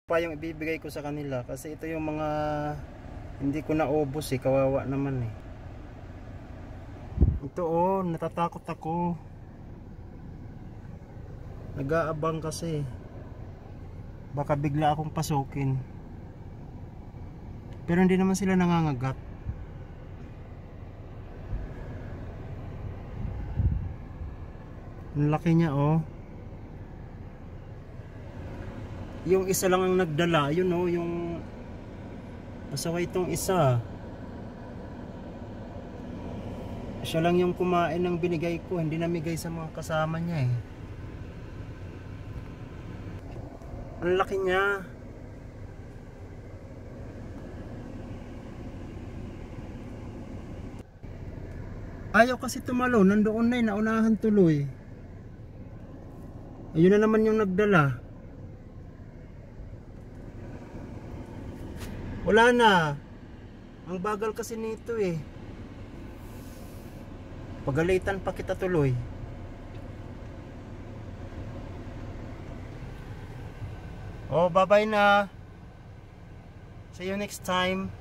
pa yung ibibigay ko sa kanila kasi ito yung mga hindi ko naubos eh, kawawa naman eh. Ito oh, natatakot ako, nag-aabang kasi baka bigla akong pasukin, pero hindi naman sila nangangagat. Ang laki niya oh. Yung isa lang ang nagdala, yun oh, yung masaway itong isa. Siya lang yung kumain ng binigay ko, hindi namigay sa mga kasama niya eh. Ang laki niya. Ayaw kasi tumalo, nandoon na eh, naunahan tuloy. Ayun na naman yung nagdala. Wala na. Ang bagal kasi nito eh. Pagalitan pa kita tuloy. Oh, bye bye na. See you next time.